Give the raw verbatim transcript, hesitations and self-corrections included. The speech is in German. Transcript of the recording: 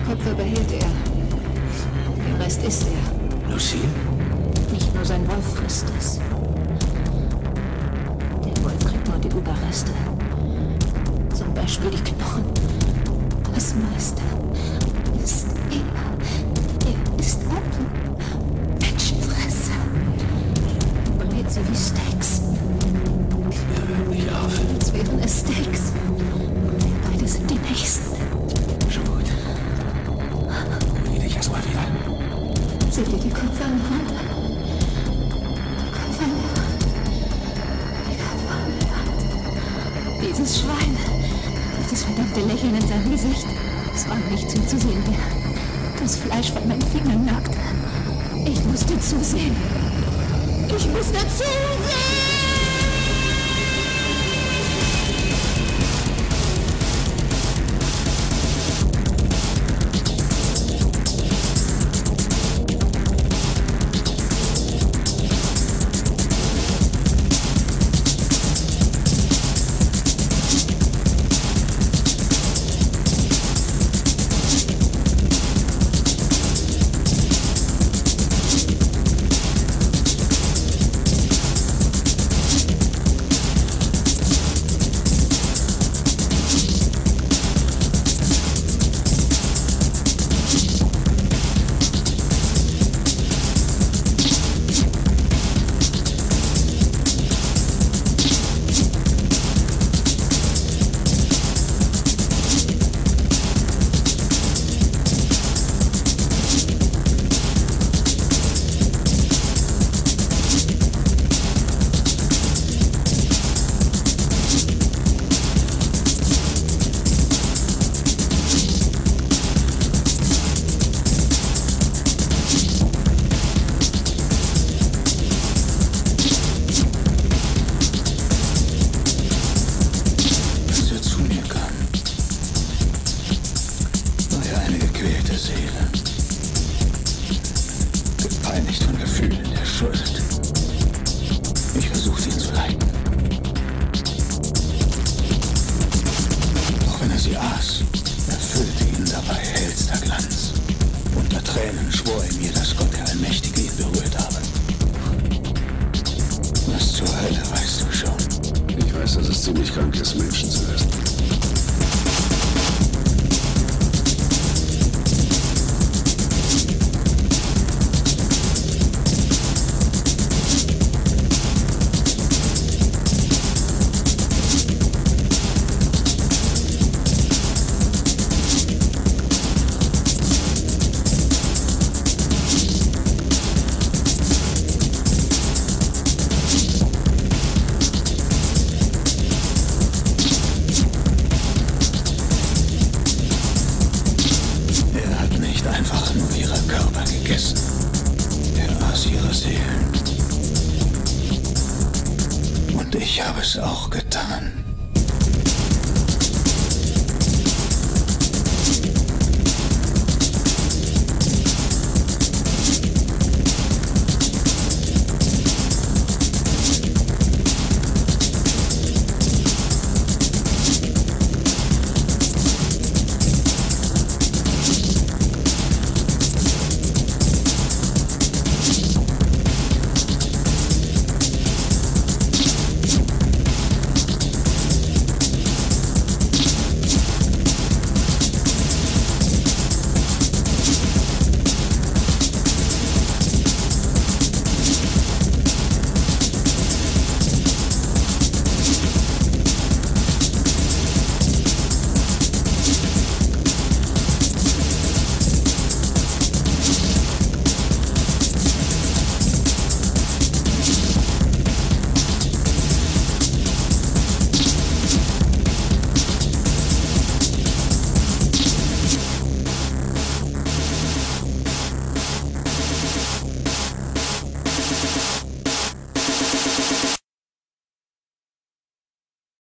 Köpfe behält er. Den Rest isst er. Lucille? Nicht nur sein Wolf frisst es. Der Wolf kriegt nur die Überreste. Zum Beispiel die Knochen. Das meiste ist er. Er ist ein Menschenfresser. Er brät sie wie Steaks. Er hört nicht auf. Als wären es Steaks. Und wir beide sind die Nächsten. Schon gut. Ruhig dich erstmal wieder. Seht ihr die Köpfe an der Wand? Die Köpfe an der Wand. Die Köpfe an der Wand. Dieses Schwein. Dieses verdammte Lächeln in seinem Gesicht. Es war nicht zuzusehen, der das Fleisch von meinen Fingern nagte. Ich musste zusehen. Ich musste zusehen! Gepeinigt von Gefühlen der Schuld. Ich versuchte ihn zu leiten. Auch wenn er sie aß, erfüllte ihn dabei hellster Glanz. Unter Tränen schwor er mir, dass Gott der Allmächtige ihn berührt habe. Was zur Hölle weißt du schon? Ich weiß, dass es ziemlich krank ist, Menschen zu essen. Einfach nur ihre Körper gegessen. Er aß ihre Seelen. Und ich habe es auch getan.